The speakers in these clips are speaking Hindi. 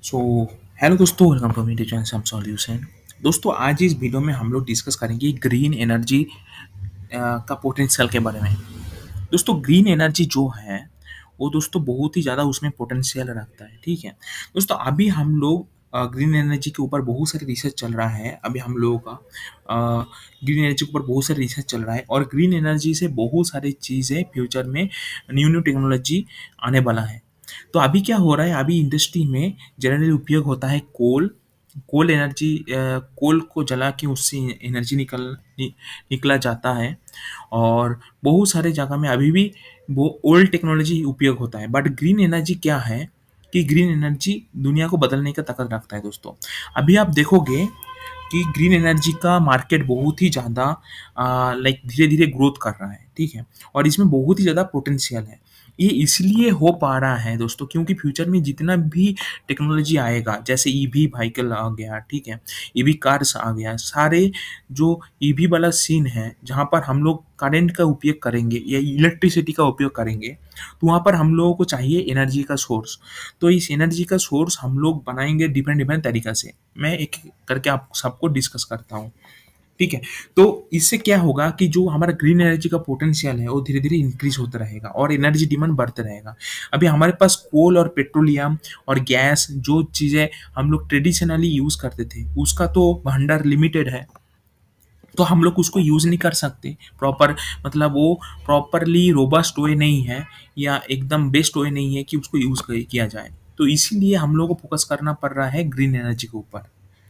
सो हेलो दोस्तों, वेलकम टू मेरे चैनल सम सॉल्यूशन। दोस्तों, आज इस वीडियो में हम लोग डिस्कस करेंगे ग्रीन एनर्जी का पोटेंशियल के बारे में। दोस्तों, ग्रीन एनर्जी जो है वो दोस्तों बहुत ही ज़्यादा उसमें पोटेंशियल रखता है। ठीक है दोस्तों, अभी हम लोग ग्रीन एनर्जी के ऊपर बहुत सारे रिसर्च चल रहा है। अभी हम लोगों का ग्रीन एनर्जी के ऊपर बहुत सारे रिसर्च चल रहा है और ग्रीन एनर्जी से बहुत सारी चीज़ें फ्यूचर में न्यू न्यू टेक्नोलॉजी आने वाला है। तो अभी क्या हो रहा है, अभी इंडस्ट्री में जनरली उपयोग होता है कोल एनर्जी। कोल को जला के उससे एनर्जी निकला जाता है और बहुत सारे जगह में अभी भी वो ओल्ड टेक्नोलॉजी उपयोग होता है। बट ग्रीन एनर्जी क्या है कि ग्रीन एनर्जी दुनिया को बदलने का ताकत रखता है। दोस्तों, अभी आप देखोगे कि ग्रीन एनर्जी का मार्केट बहुत ही ज़्यादा लाइक धीरे धीरे ग्रोथ कर रहा है। ठीक है, और इसमें बहुत ही ज़्यादा पोटेंशियल है। ये इसलिए हो पा रहा है दोस्तों क्योंकि फ्यूचर में जितना भी टेक्नोलॉजी आएगा, जैसे ईवी व्हीकल आ गया, ठीक है, ईवी कार्स आ गया, सारे जो ईवी वाला सीन है जहाँ पर हम लोग करंट का उपयोग करेंगे या इलेक्ट्रिसिटी का उपयोग करेंगे, तो वहाँ पर हम लोगों को चाहिए एनर्जी का सोर्स। तो इस एनर्जी का सोर्स हम लोग बनाएंगे डिफरेंट डिफरेंट तरीका से। मैं एक एक करके आप सबको डिस्कस करता हूँ। ठीक है, तो इससे क्या होगा कि जो हमारा ग्रीन एनर्जी का पोटेंशियल है वो धीरे धीरे इंक्रीज होता रहेगा और एनर्जी डिमांड बढ़ते रहेगा। अभी हमारे पास कोल और पेट्रोलियम और गैस जो चीज़ें हम लोग ट्रेडिशनली यूज़ करते थे उसका तो भंडार लिमिटेड है, तो हम लोग उसको यूज़ नहीं कर सकते प्रॉपर। मतलब वो प्रॉपरली रोबस्ट वे नहीं है या एकदम बेस्ट वे नहीं है कि उसको यूज़ किया जाए। तो इसीलिए हम लोग को फोकस करना पड़ रहा है ग्रीन एनर्जी के ऊपर।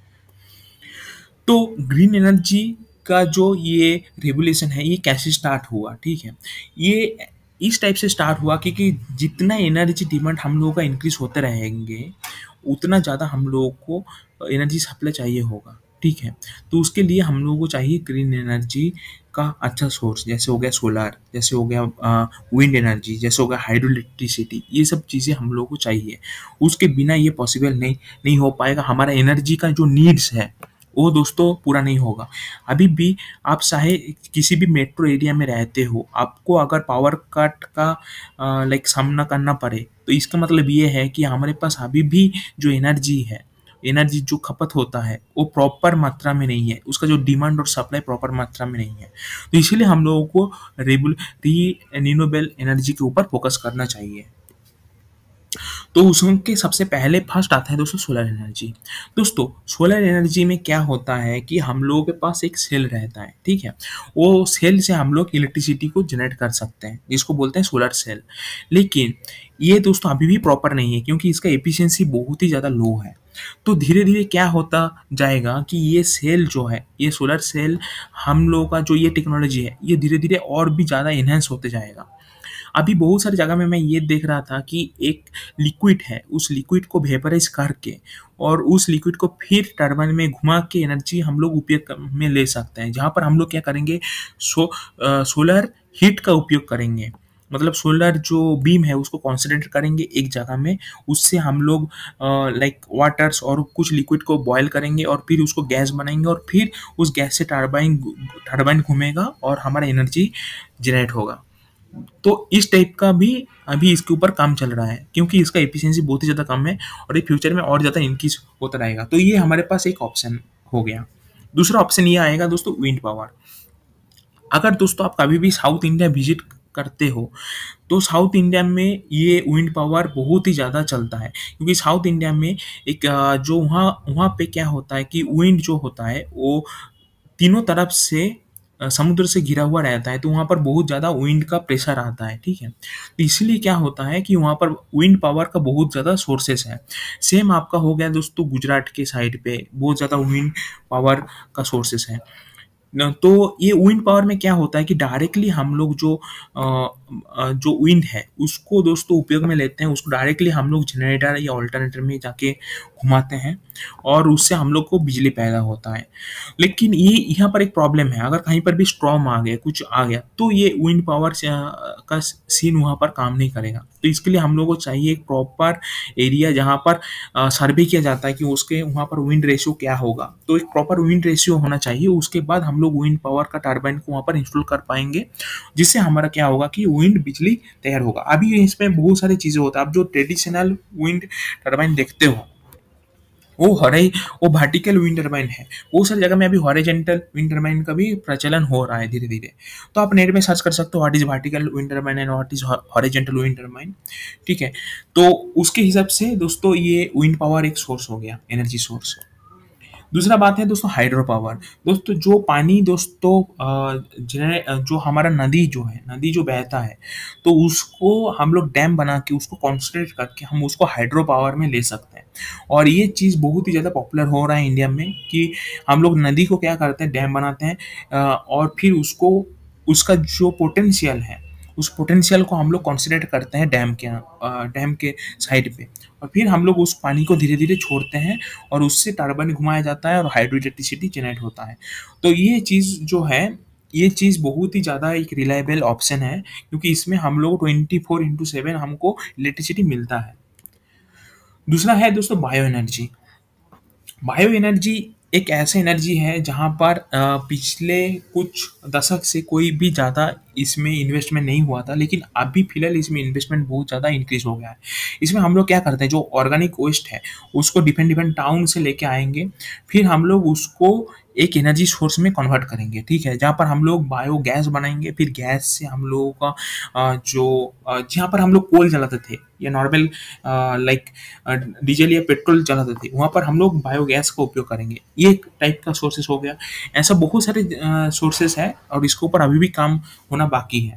तो ग्रीन एनर्जी का जो ये रेवोल्यूशन है ये कैसे स्टार्ट हुआ? ठीक है, ये इस टाइप से स्टार्ट हुआ क्योंकि जितना एनर्जी डिमांड हम लोगों का इंक्रीज होते रहेंगे उतना ज़्यादा हम लोगों को एनर्जी सप्लाई चाहिए होगा। ठीक है, तो उसके लिए हम लोगों को चाहिए ग्रीन एनर्जी का अच्छा सोर्स, जैसे हो गया सोलर, जैसे हो गया विंड एनर्जी, जैसे हो गया हाइड्रो इलेक्ट्रिसिटी। ये सब चीज़ें हम लोगों को चाहिए, उसके बिना ये पॉसिबल नहीं हो पाएगा। हमारा एनर्जी का जो नीड्स है वो दोस्तों पूरा नहीं होगा। अभी भी आप चाहे किसी भी मेट्रो एरिया में रहते हो, आपको अगर पावर कट का लाइक सामना करना पड़े, तो इसका मतलब ये है कि हमारे पास अभी भी जो एनर्जी है, एनर्जी जो खपत होता है वो प्रॉपर मात्रा में नहीं है, उसका जो डिमांड और सप्लाई प्रॉपर मात्रा में नहीं है। तो इसीलिए हम लोगों को रिन्यूएबल एनर्जी के ऊपर फोकस करना चाहिए। तो उसके सबसे पहले फर्स्ट आता है दोस्तों सोलर एनर्जी। दोस्तों, सोलर एनर्जी में क्या होता है कि हम लोगों के पास एक सेल रहता है। ठीक है, वो सेल से हम लोग इलेक्ट्रिसिटी को जनरेट कर सकते हैं जिसको बोलते हैं सोलर सेल। लेकिन ये दोस्तों अभी भी प्रॉपर नहीं है क्योंकि इसका एफिशिएंसी बहुत ही ज़्यादा लो है। तो धीरे धीरे क्या होता जाएगा कि ये सेल जो है, ये सोलर सेल, हम लोगों का जो ये टेक्नोलॉजी है ये धीरे धीरे और भी ज़्यादा इन्हेंस होते जाएगा। अभी बहुत सारी जगह में मैं ये देख रहा था कि एक लिक्विड है, उस लिक्विड को वेपराइज करके और उस लिक्विड को फिर टरबाइन में घुमा के एनर्जी हम लोग उपयोग में ले सकते हैं। जहाँ पर हम लोग क्या करेंगे, सोलर हीट का उपयोग करेंगे। मतलब सोलर जो बीम है उसको कॉन्सेंट्रेट करेंगे एक जगह में, उससे हम लोग लाइक वाटर्स और कुछ लिक्विड को बॉयल करेंगे और फिर उसको गैस बनाएंगे और फिर उस गैस से टरबाइन घूमेगा और हमारा एनर्जी जनरेट होगा। तो इस टाइप का भी अभी इसके ऊपर काम चल रहा है क्योंकि इसका एफिशिएंसी बहुत ही ज़्यादा कम है और ये फ्यूचर में और ज़्यादा इंक्रीज होता रहेगा। तो ये हमारे पास एक ऑप्शन हो गया। दूसरा ऑप्शन ये आएगा दोस्तों, विंड पावर। अगर दोस्तों आप कभी भी साउथ इंडिया विजिट करते हो तो साउथ इंडिया में ये विंड पावर बहुत ही ज़्यादा चलता है क्योंकि साउथ इंडिया में एक जो वहाँ वहाँ पे क्या होता है कि विंड जो होता है वो तीनों तरफ से समुद्र से घिरा हुआ रहता है, तो वहाँ पर बहुत ज़्यादा विंड का प्रेशर आता है। ठीक है, तो इसलिए क्या होता है कि वहाँ पर विंड पावर का बहुत ज़्यादा सोर्सेस है। सेम आपका हो गया दोस्तों गुजरात के साइड पे बहुत ज़्यादा विंड पावर का सोर्सेस है। तो ये विंड पावर में क्या होता है कि डायरेक्टली हम लोग जो विंड है उसको दोस्तों उपयोग में लेते हैं, उसको डायरेक्टली हम लोग जनरेटर या ऑल्टरनेटर में जाके घुमाते हैं और उससे हम लोग को बिजली पैदा होता है। लेकिन ये यहाँ पर एक प्रॉब्लम है, अगर कहीं पर भी स्ट्रॉम आ गया, कुछ आ गया, तो ये विंड पावर का सीन वहाँ पर काम नहीं करेगा। तो इसके लिए हम लोग को चाहिए एक प्रॉपर एरिया जहाँ पर सर्वे किया जाता है कि उसके वहाँ पर विंड रेशियो क्या होगा। तो एक प्रॉपर विंड रेशियो होना चाहिए, उसके बाद हम लोग विंड पावर का टरबाइन को वहाँ पर इंस्टॉल कर पाएंगे, जिससे हमारा क्या होगा कि विंड बिजली तैयार होगा। अभी इसमें बहुत सारी चीज़ें होता है, आप जो ट्रेडिशनल विंड टरबाइन देखते हो वो वर्टिकल विंड टर्बाइन है। बहुत सारी जगह में अभी हॉरिजॉन्टल विंड टर्बाइन का भी प्रचलन हो रहा है धीरे धीरे। तो आप नेट में सर्च कर सकते हो what is vertical wind turbine and what is horizontal wind turbine. ठीक है, तो उसके हिसाब से दोस्तों ये विंड पावर एक सोर्स हो गया, एनर्जी सोर्स। दूसरा बात है दोस्तों हाइड्रो पावर। दोस्तों जो पानी दोस्तों जो हमारा नदी जो है, नदी जो बहता है, तो उसको हम लोग डैम बना के उसको कॉन्सेंट्रेट करके हम उसको हाइड्रो पावर में ले सकते हैं। और ये चीज़ बहुत ही ज़्यादा पॉपुलर हो रहा है इंडिया में कि हम लोग नदी को क्या करते हैं, डैम बनाते हैं, और फिर उसको उसका जो पोटेंशियल है, उस पोटेंशियल को हम लोग कंसिडर करते हैं डैम के साइड पे, और फिर हम लोग उस पानी को धीरे धीरे छोड़ते हैं और उससे टरबाइन घुमाया जाता है और हाइड्रो इलेक्ट्रिसिटी जनरेट होता है। तो ये चीज़ जो है, ये चीज़ बहुत ही ज़्यादा एक रिलायबल ऑप्शन है, क्योंकि इसमें हम लोग 24/7 हमको इलेक्ट्रिसिटी मिलता है। दूसरा है दोस्तों बायो एनर्जी। बायो एनर्जी एक ऐसा एनर्जी है जहाँ पर पिछले कुछ दशक से कोई भी ज़्यादा इसमें इन्वेस्टमेंट नहीं हुआ था, लेकिन अभी फिलहाल इसमें इन्वेस्टमेंट बहुत ज़्यादा इंक्रीज हो गया है। इसमें हम लोग क्या करते हैं, जो ऑर्गेनिक वेस्ट है उसको डिफरेंट डिफरेंट टाउन से लेके आएंगे, फिर हम लोग उसको एक एनर्जी सोर्स में कन्वर्ट करेंगे। ठीक है, जहाँ पर हम लोग बायो गैस बनाएंगे, फिर गैस से हम लोगों का जहाँ पर हम लोग कोल जलाते थे या नॉर्मल लाइक डीजल या पेट्रोल चलाते थे, वहाँ पर हम लोग बायोगैस का उपयोग करेंगे। ये एक टाइप का सोर्सेस हो गया। ऐसा बहुत सारे सोर्सेस है और इसके ऊपर अभी भी काम होना बाकी है।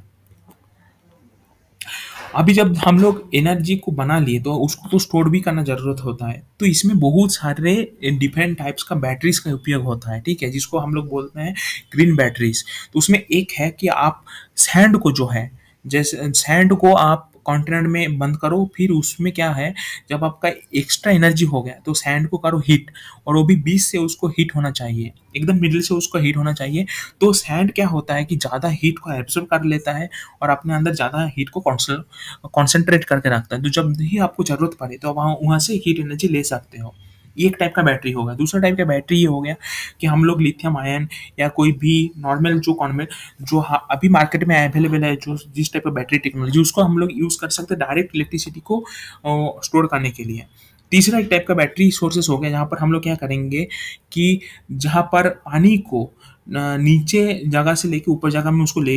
अभी जब हम लोग एनर्जी को बना लिए तो उसको तो स्टोर भी करना ज़रूरत होता है, तो इसमें बहुत सारे डिफरेंट टाइप्स का बैटरीज का उपयोग होता है। ठीक है, जिसको हम लोग बोलते हैं ग्रीन बैटरीज। तो उसमें एक है कि आप सैंड को जो है, जैसे सैंड को आप कॉन्टेनर में बंद करो, फिर उसमें क्या है, जब आपका एक्स्ट्रा एनर्जी हो गया तो सैंड को करो हीट, और वो भी 20 से उसको हीट होना चाहिए, एकदम मिडिल से उसको हीट होना चाहिए। तो सैंड क्या होता है कि ज़्यादा हीट को एब्जॉर्ब कर लेता है और अपने अंदर ज़्यादा हीट को कॉन्सेंट्रेट करके रखता है। तो जब भी आपको ज़रूरत पड़े तो वहाँ वहाँ से हीट एनर्जी ले सकते हो। ये एक टाइप का बैटरी होगा। दूसरा टाइप का बैटरी ये हो गया कि हम लोग लिथियम आयन या कोई भी नॉर्मल जो कॉन्वेंट जो अभी मार्केट में अवेलेबल है, जो जिस टाइप का बैटरी टेक्नोलॉजी, उसको हम लोग यूज़ कर सकते हैं डायरेक्ट इलेक्ट्रिसिटी को स्टोर करने के लिए। तीसरा एक टाइप का बैटरी सोर्सेस हो गया, जहाँ पर हम लोग क्या करेंगे कि जहाँ पर पानी को नीचे जगह से लेके ऊपर जगह में उसको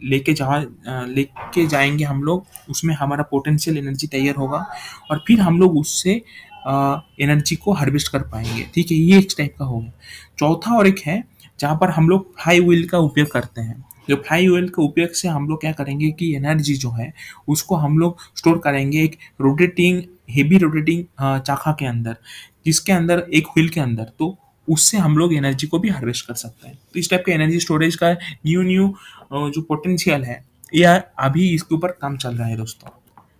लेके जाएंगे हम लोग, उसमें हमारा पोटेंशियल एनर्जी तैयार होगा और फिर हम लोग उससे एनर्जी को हार्वेस्ट कर पाएंगे। ठीक है, ये एक टाइप का हो गया। चौथा और एक है जहाँ पर हम लोग फ्लाई व्हील का उपयोग करते हैं। जो फ्लाई व्हील के उपयोग से हम लोग क्या करेंगे कि एनर्जी जो है उसको हम लोग स्टोर करेंगे एक हेवी रोटेटिंग चाका के अंदर, जिसके अंदर एक व्हील के अंदर, तो उससे हम लोग एनर्जी को भी हार्वेस्ट कर सकते हैं। तो इस टाइप का एनर्जी स्टोरेज का न्यू न्यू जो पोटेंशियल है, यह अभी इसके ऊपर काम चल रहा है दोस्तों।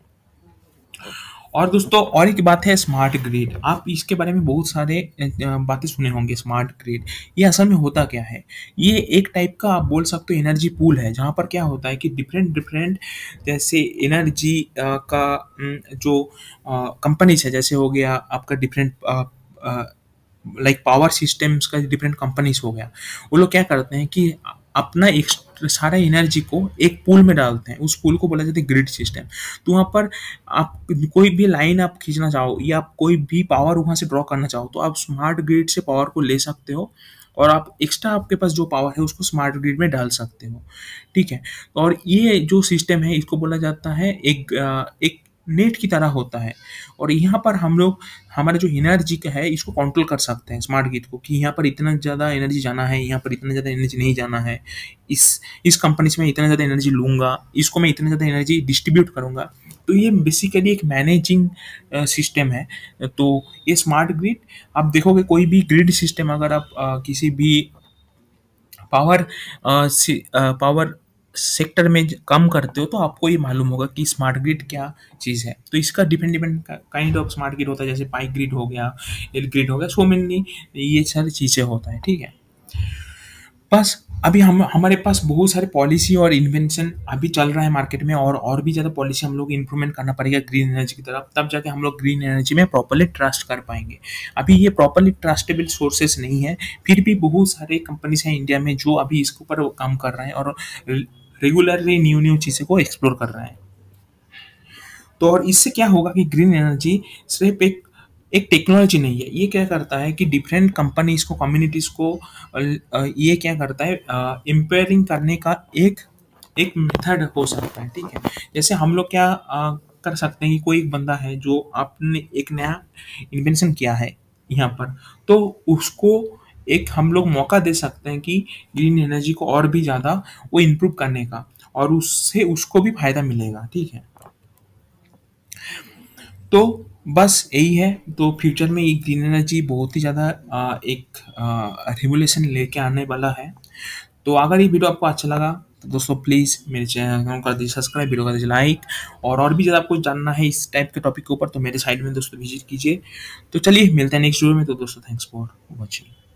और दोस्तों और एक बात है स्मार्ट ग्रिड। आप इसके बारे में बहुत सारे बातें सुने होंगे। स्मार्ट ग्रिड ये असल में होता क्या है, ये एक टाइप का आप बोल सकते हो एनर्जी पूल है, जहाँ पर क्या होता है कि डिफरेंट डिफरेंट जैसे एनर्जी का जो कंपनीज है, जैसे हो गया आपका डिफरेंट लाइक पावर सिस्टम्स का डिफरेंट कंपनीज हो गया, वो लोग क्या करते हैं कि अपना एक सारा एनर्जी को एक पूल में डालते हैं। उस पूल को बोला जाता है ग्रिड सिस्टम। तो वहाँ पर आप कोई भी लाइन आप खींचना चाहो या आप कोई भी पावर वहाँ से ड्रॉ करना चाहो, तो आप स्मार्ट ग्रिड से पावर को ले सकते हो और आप एक्स्ट्रा आपके पास जो पावर है उसको स्मार्ट ग्रिड में डाल सकते हो। ठीक है, और ये जो सिस्टम है इसको बोला जाता है एक नेट की तरह होता है, और यहाँ पर हम लोग हमारा जो एनर्जी का है इसको कंट्रोल कर सकते हैं स्मार्ट ग्रिड को, कि यहाँ पर इतना ज़्यादा एनर्जी जाना है, यहाँ पर इतना ज़्यादा एनर्जी नहीं जाना है, इस कंपनी से मैं इतना ज़्यादा एनर्जी लूँगा, इसको मैं इतना ज़्यादा एनर्जी डिस्ट्रीब्यूट करूँगा। तो ये बेसिकली एक मैनेजिंग सिस्टम है। तो ये स्मार्ट ग्रिड आप देखोगे, कोई भी ग्रिड सिस्टम अगर आप किसी भी पावर पावर सेक्टर में कम करते हो तो आपको ये मालूम होगा कि स्मार्ट ग्रिड क्या चीज़ है। तो इसका different different kind of smart grid होता है, जैसे पाई ग्रिड हो गया, एल ग्रिड हो गया, सो मेनी ये सारी चीज़ें होता है। ठीक है, बस अभी हम हमारे पास बहुत सारे पॉलिसी और इन्वेंशन अभी चल रहा है मार्केट में, और भी ज़्यादा पॉलिसी हम लोग इम्प्रूवमेंट करना पड़ेगा ग्रीन एनर्जी की तरफ, तब जाके हम लोग ग्रीन एनर्जी में प्रॉपर्ली ट्रस्ट कर पाएंगे। अभी ये प्रॉपर्ली ट्रस्टेबल सोर्सेस नहीं है, फिर भी बहुत सारे कंपनीज हैं इंडिया में जो अभी इसके ऊपर काम कर रहे हैं और रेगुलरली न्यू न्यू चीज़ें को एक्सप्लोर कर रहे हैं। तो और इससे क्या होगा कि ग्रीन एनर्जी सिर्फ एक एक टेक्नोलॉजी नहीं है। ये क्या करता है कि डिफरेंट कंपनीज़ को, कम्युनिटीज़ को ये क्या करता है, एम्पावरिंग करने का एक एक मेथड हो सकता है, ठीक है? जैसे हम लोग क्या कर सकते हैं कि कोई एक बंदा है जो आपने एक नया इन्वेंशन किया है यहाँ पर, तो उसको एक हम लोग मौका दे सकते हैं कि ग्रीन एनर्जी को और भी ज़्यादा वो इम्प्रूव करने का, और उससे उसको भी फ़ायदा मिलेगा, ठीक है? तो बस यही है। तो फ्यूचर में ये ग्रीन एनर्जी बहुत ही ज़्यादा एक रिवोल्यूशन लेके आने वाला है। तो अगर ये वीडियो आपको अच्छा लगा तो दोस्तों प्लीज़ मेरे चैनल को कर दीजिए सब्सक्राइब, वीडियो कर दीजिए लाइक, और भी ज़्यादा आपको जानना है इस टाइप के टॉपिक के ऊपर तो मेरे साइट में दोस्तों विजिट कीजिए। तो चलिए मिलते हैं नेक्स्ट वीडियो में। तो दोस्तों थैंक्स फॉर वॉचिंग।